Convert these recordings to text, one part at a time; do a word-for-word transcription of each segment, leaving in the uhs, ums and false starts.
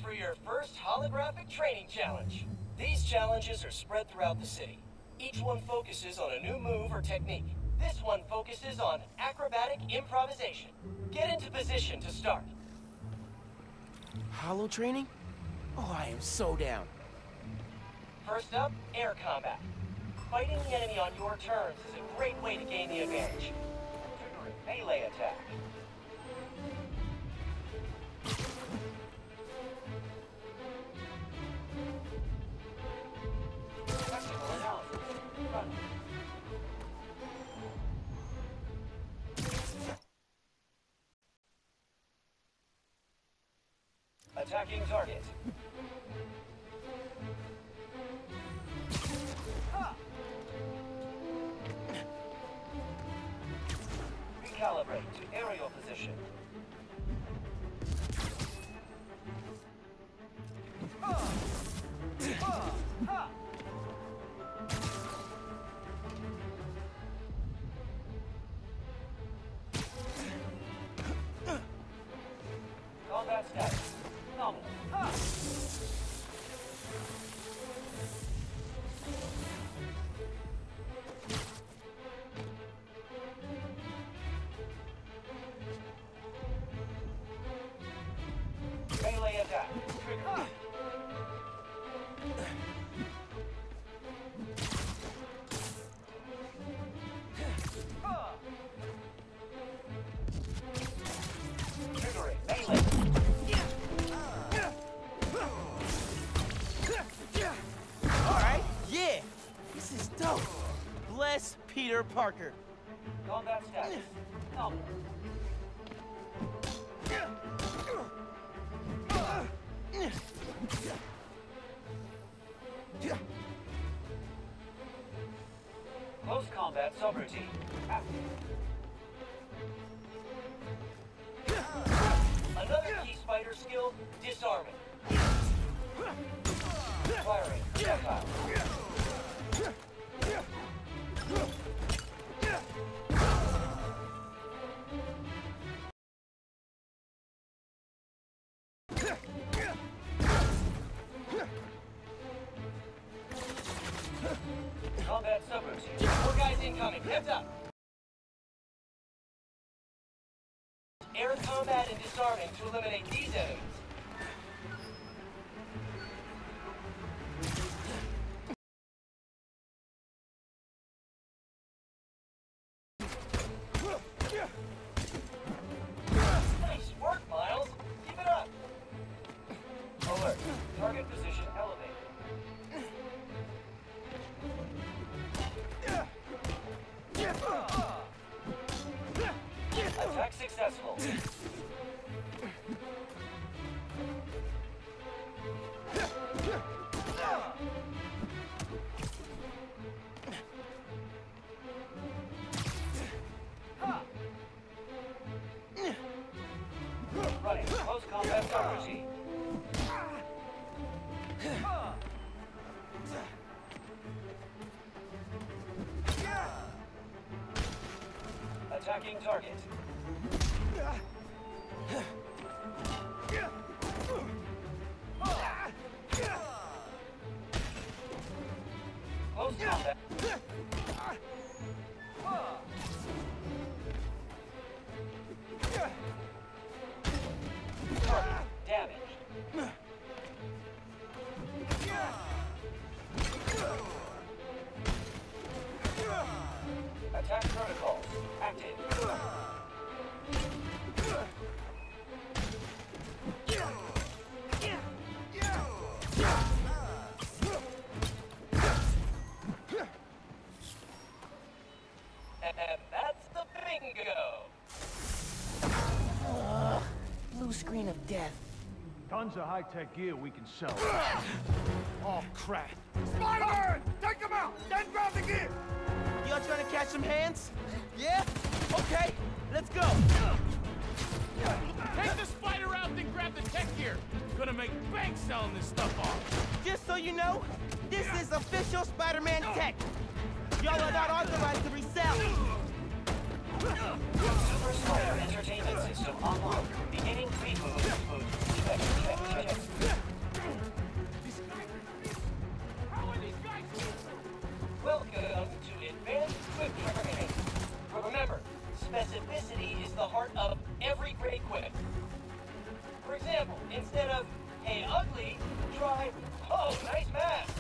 for your first holographic training challenge. These challenges are spread throughout the city. Each one focuses on a new move or technique. This one focuses on acrobatic improvisation. Get into position to start. Holo training? Oh, I am so down. First up, air combat. Fighting the enemy on your terms is a great way to gain the advantage. Melee attack. Tactical analysis. Run. Attacking target. Recalibrate to aerial position. Combat status. Nominal. Melee attack. Trigger. Triggering melee. Alright, yeah! This is dope! Bless Peter Parker. Combat status. Nominal. Close combat subroutine. Active. Another key spider skill, disarming. Firing projectile. Combat subroutine. More guys incoming. Heads up. Air combat and disarming to eliminate these enemies. Nice work, Miles. Keep it up. Alert. Target position elevated. Attack successful. Running. Close combat subroutine. Attacking target. Close combat. Target damaged. Attack protocols active. And that's the bingo. Ugh, blue screen of death. Tons of high-tech gear we can sell. Oh, crap. Spider-Man! Take him out! Then grab the gear! Y'all trying to catch some hands? Yeah? Okay, let's go. Take the spider out, then grab the tech gear! Gonna make bank selling this stuff off! Just so you know, this is official Spider-Man tech. Y'all are not authorized to resell. Super Spider Entertainment System online. Beginning pre-move. Check, check, check. instead of, hey, ugly, try, oh, nice mask.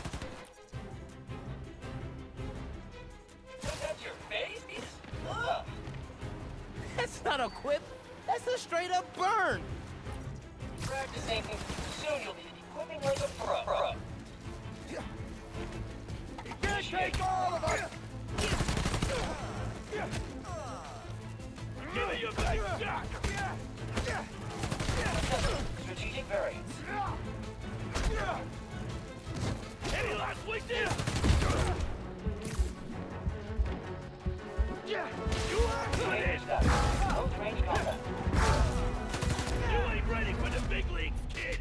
That's your face? Ugh. That's not a quip. That's a straight up burn. Practicing. Soon you'll be equipping like a pro. pro. You can't take all of us! Give me your best shot! Strategic variance. Any last weakness? You are Range finished! done. Close range combat. You ain't ready for the big leagues, kid!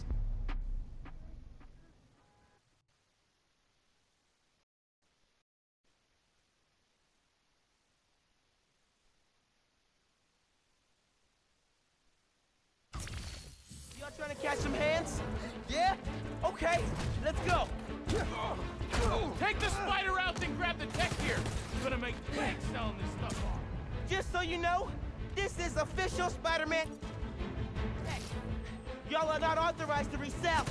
Y'all trying to catch some hands? Yeah? Okay, let's go. Take the spider out and grab the tech gear! Gonna make bank selling this stuff off! Just so you know, this is official Spider-Man. Y'all are not authorized to resell.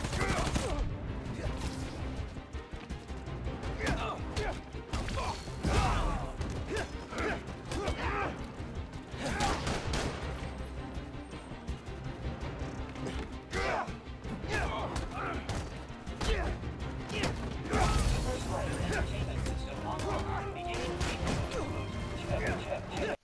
First flight entertainment system online. Beginning treatment. Check, check, check.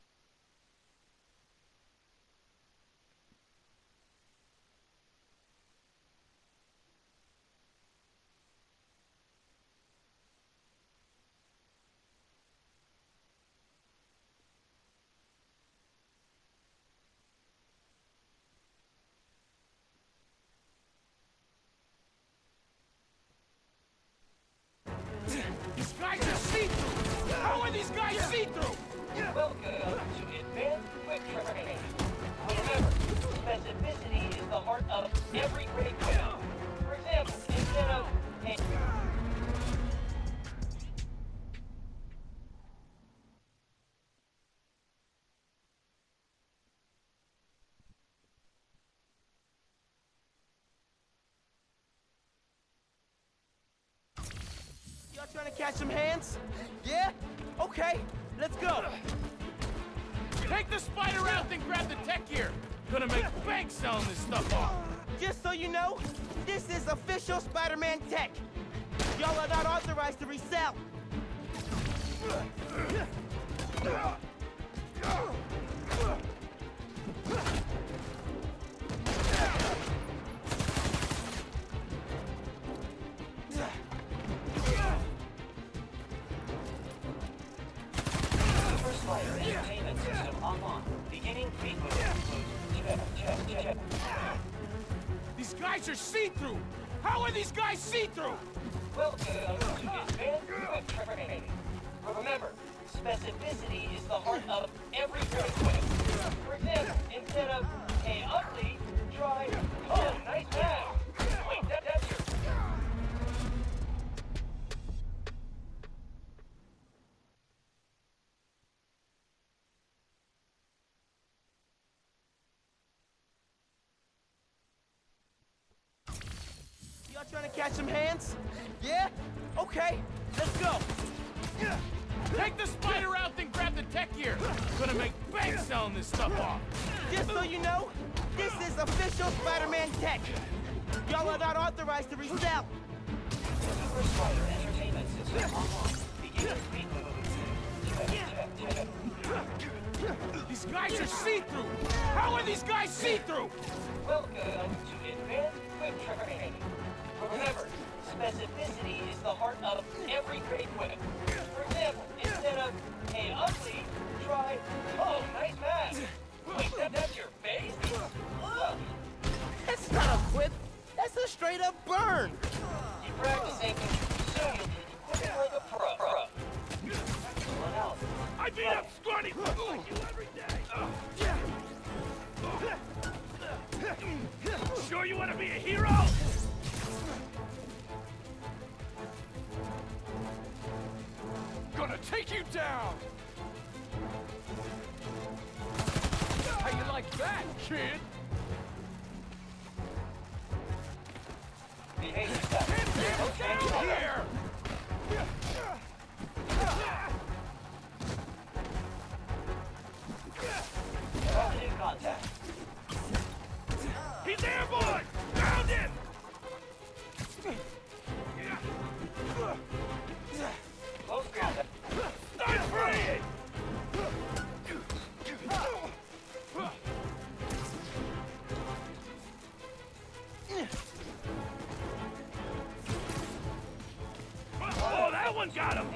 These guys are see-through! How are these guys see-through? Welcome to Advanced Quick Training. Remember, specificity is the heart of every great quiz. For example, instead of, hey, Y'all trying to catch some hands? Yeah? Okay, let's go. Take the spider out and grab the tech gear! Gonna make bank selling this stuff off! Just so you know, this is official Spider-Man tech. Y'all are not authorized to resell. first flight entertainment system online. Beginning treatment. Check, check, check. These guys are see-through! How are these guys see-through? Welcome to Advanced Quick Training. Remember, specificity is the heart of every great quiz. For example, instead of, hey, ugly, try, oh, nice mask. Wait, that, that's your... Y'all trying to catch some hands? Yeah? Okay, let's go. Take the spider out and grab the tech gear! Gonna make bank selling this stuff off! Just so you know, this is official Spider-Man tech. Y'all are not authorized to resell. First flight entertainment system online. Beginning treatment. Check, check, check. These guys are see-through! How are these guys see-through? Welcome to Advanced Quick Training. Remember, specificity is the heart of every great quiz. For example, instead of, hey, ugly, try, oh, nice mask. Wait, that, that's your face? Ugh. That's not a quip. That's a straight up burn. Keep practicing. Soon you'll be equipping like a pro. pro. Analysis. I beat up scrawny fucks like you every day! Sure you want to be a hero? Gonna take you down! How you like that, kid? Behave yourself. Close range combat. Here! Positive contact. He's airborne! Ground him! Close contact. Start free! Oh, that one got him!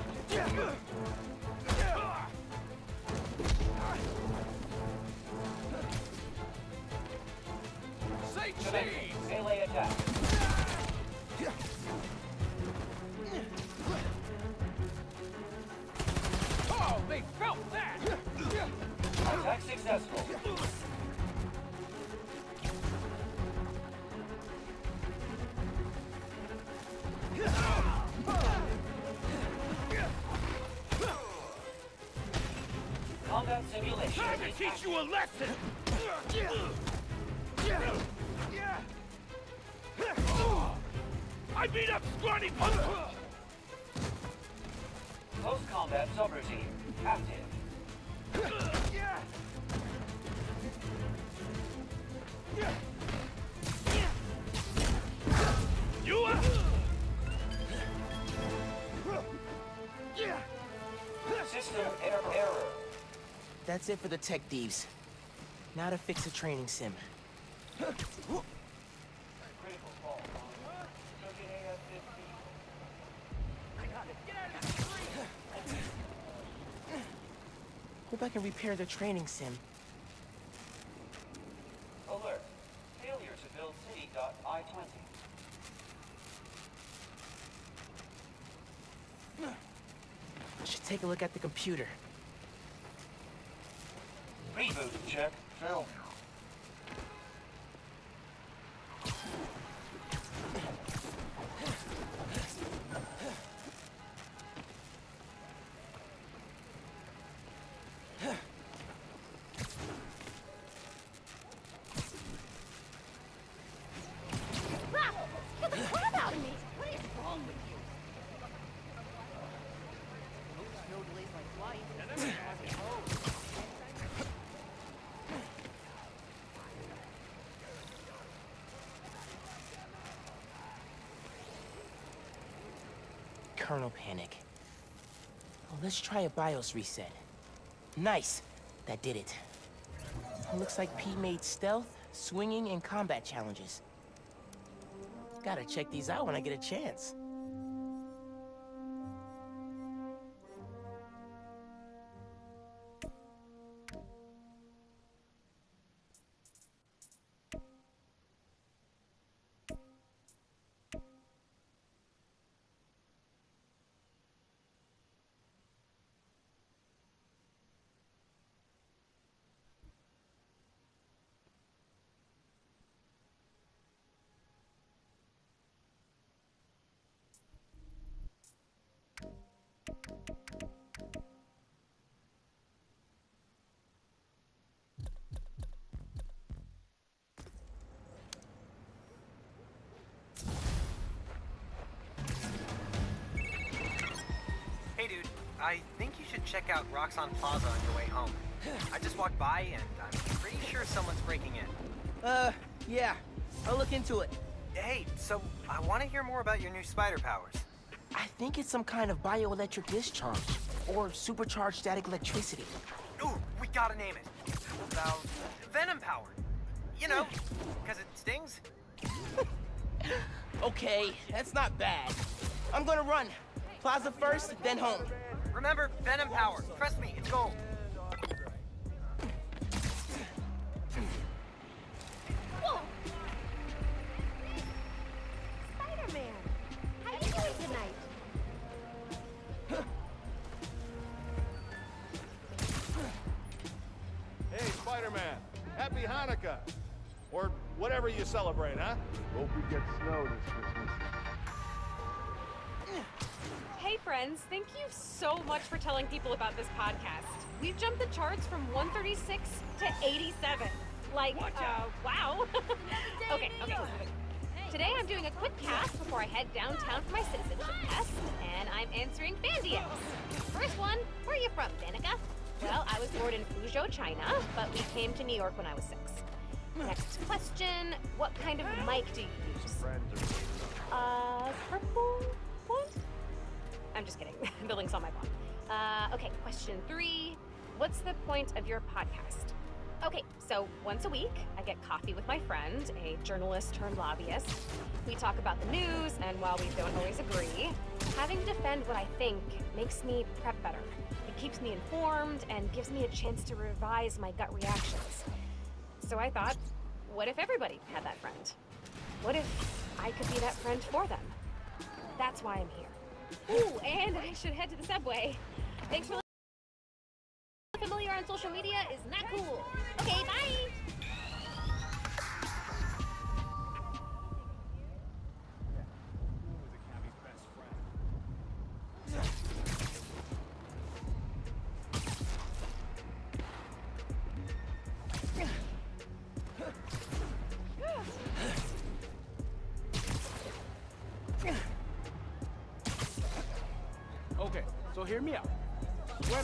Say cheese! Melee attack. Oh, they felt that! Attack successful. Combat simulation Time to is teach active. you a lesson! I beat up scrawny punk! Close combat subroutine active. You up? System error. error. That's it for the tech thieves. Now to fix the training sim. Critical fault. Token A F fifteen. Hope I can repair the training sim. Alert. Failure to build city dot I twenty. Should take a look at the computer. Reboot check. Failure. Ralph, get the crap out of me! What is wrong with you? No delays like flight. Kernel panic. Well, let's try a BIOS reset. Nice. That did it. Looks like Pete made stealth, swinging, and combat challenges. Gotta check these out when I get a chance. Hey dude, I think you should check out Roxxon Plaza on your way home. I just walked by and I'm pretty sure someone's breaking in. Uh, yeah. I'll look into it. Hey, so I want to hear more about your new spider powers. I think it's some kind of bioelectric discharge, or supercharged static electricity. Ooh, we gotta name it. How about Venom Power? You know, because it stings. Okay, that's not bad. I'm gonna run. Plaza first, then home. Remember, Venom Power. Trust me, it's gold. Whoa! Spider-Man, how you doing tonight? Hey, Spider-Man. Happy Hanukkah. Or whatever you celebrate, huh? Hope we get snow this Christmas. Hey friends, thank you so much for telling people about this podcast. We've jumped the charts from one thirty-six to eighty-seven. Like, uh, wow. okay, okay. Today I'm doing a quick cast before I head downtown for my citizenship test, and I'm answering fan D Ms. First one, where are you from, Danica? Well, I was born in Fuzhou, China, but we came to New York when I was six. Next question, what kind of mic do you use? Uh, purple one? I'm just kidding. Building saw my phone. Uh, okay, question three. What's the point of your podcast? Okay, so once a week, I get coffee with my friend, a journalist turned lobbyist. We talk about the news, and while we don't always agree, having to defend what I think makes me prep better. It keeps me informed and gives me a chance to revise my gut reactions. So I thought, what if everybody had that friend? What if I could be that friend for them? That's why I'm here. Ooh, and I should head to the subway. Thanks for listening. Familiar on social media is not cool. Okay, bye! Okay, so hear me out. Sweater.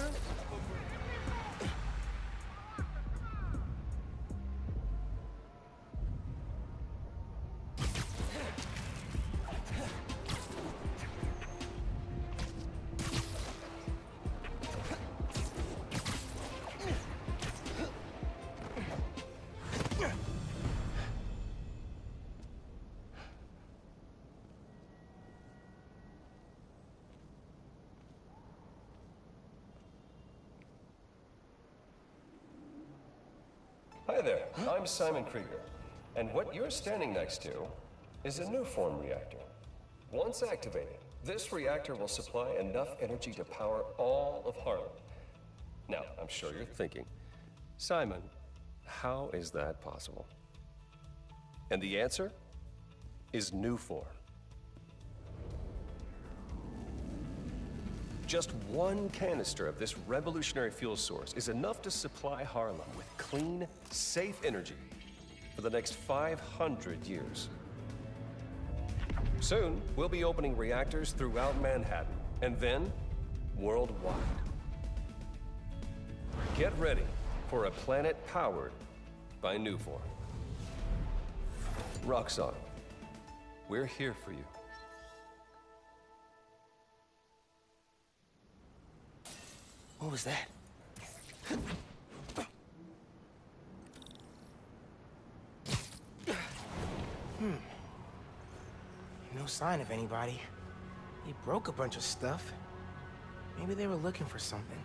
Hi there, I'm Simon Krieger, and what you're standing next to is a Nuform reactor. Once activated, this reactor will supply enough energy to power all of Harlem. Now, I'm sure you're thinking, Simon, how is that possible? And the answer is Nuform. Just one canister of this revolutionary fuel source is enough to supply Harlem with clean, safe energy for the next five hundred years. Soon, we'll be opening reactors throughout Manhattan, and then worldwide. Get ready for a planet powered by Nuform. Roxxon, we're here for you. What was that? Hmm. No sign of anybody. They broke a bunch of stuff. Maybe they were looking for something.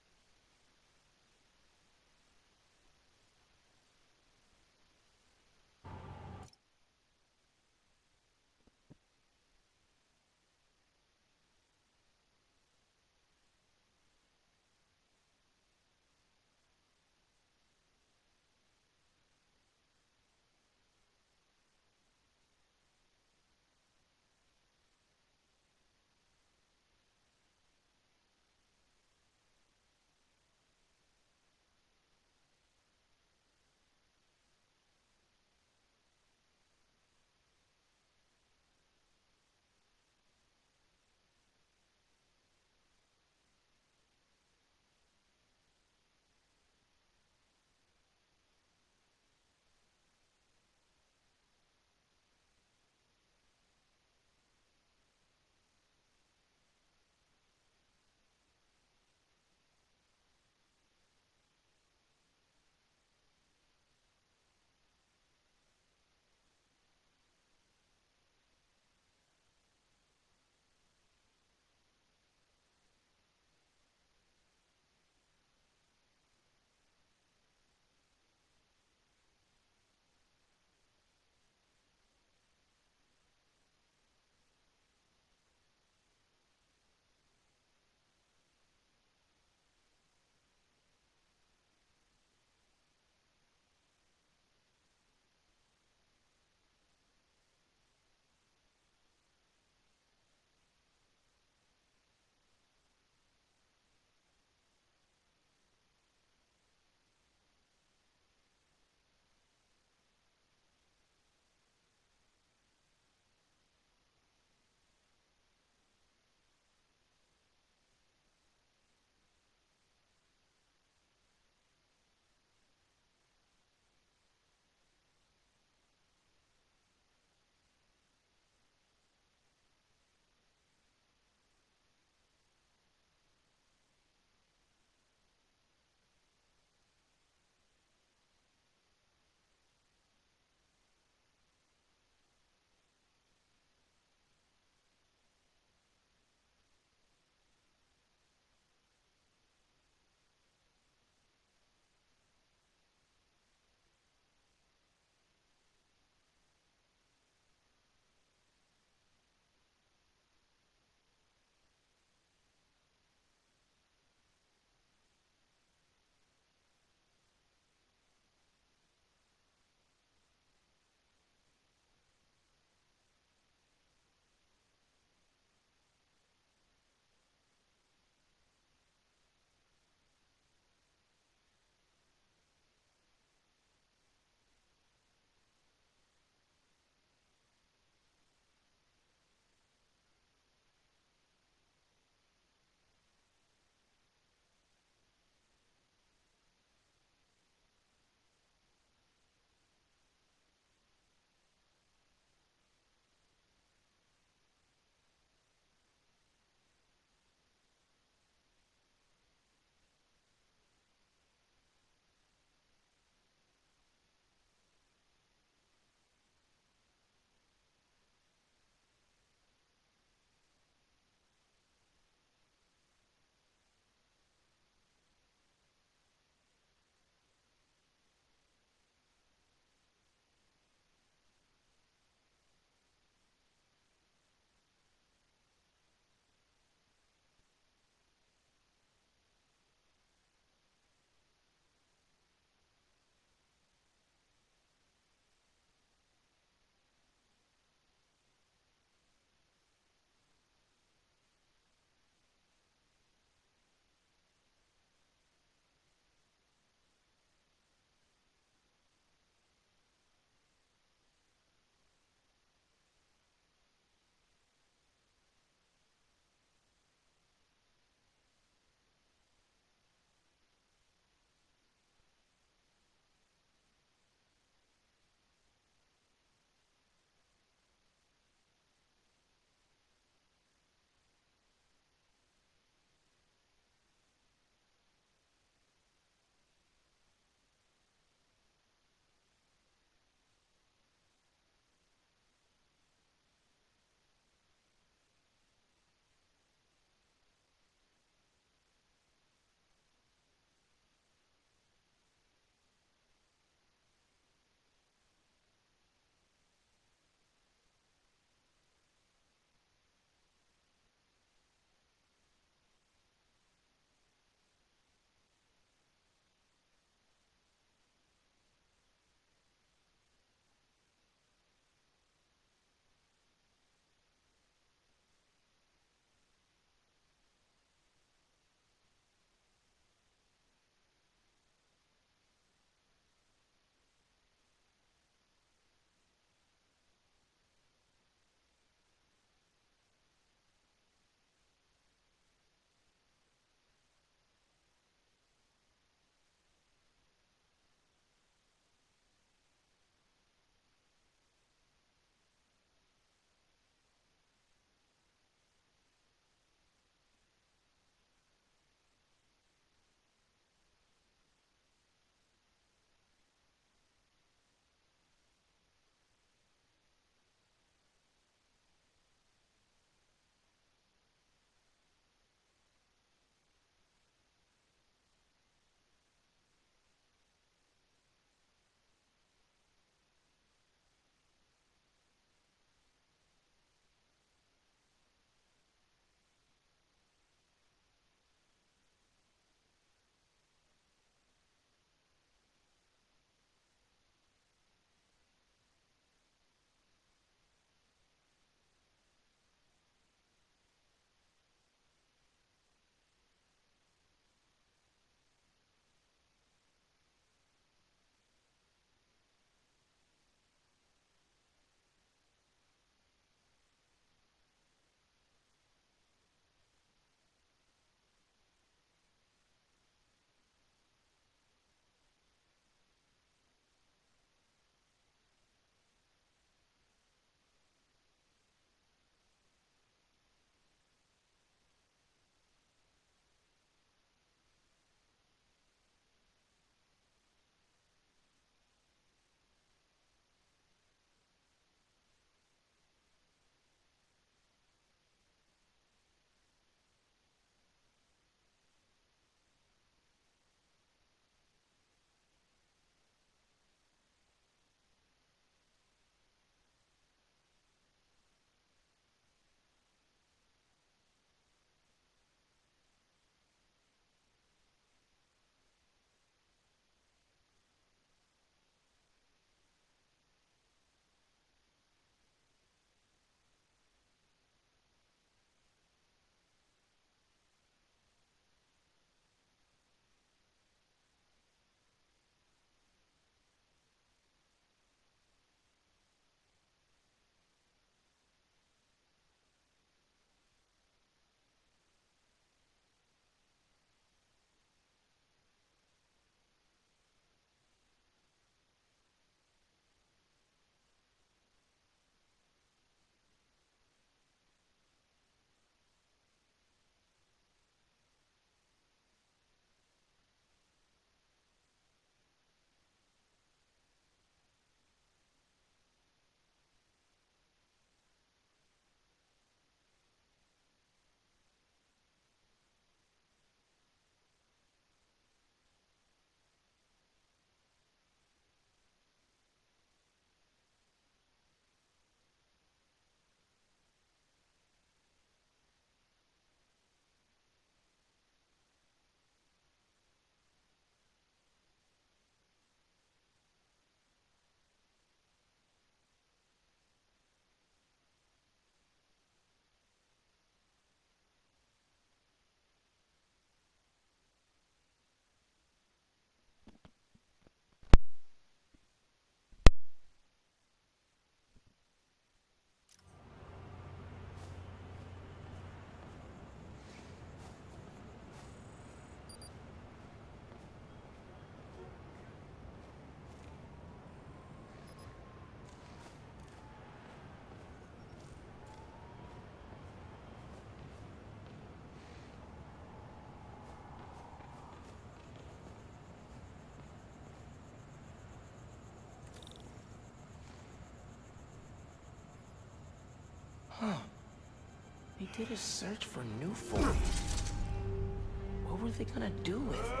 Huh. They did a search for new form. What were they gonna do with it?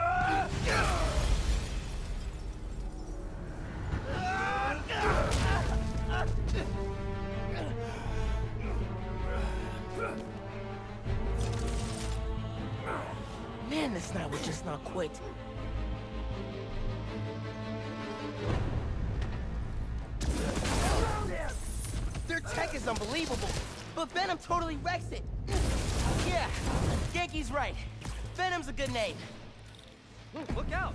Man, this night would just not quit. Their tech is unbelievable, but Venom totally wrecks it. Yeah, Genki's right. Venom's a good name. Look out!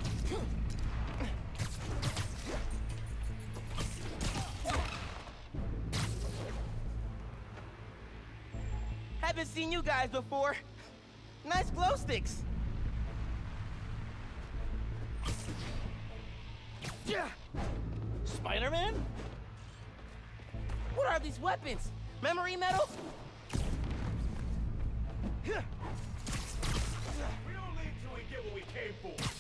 Haven't seen you guys before. Nice glow sticks. Spider-Man? What are these weapons? Memory metal? We don't leave till we get what we came for.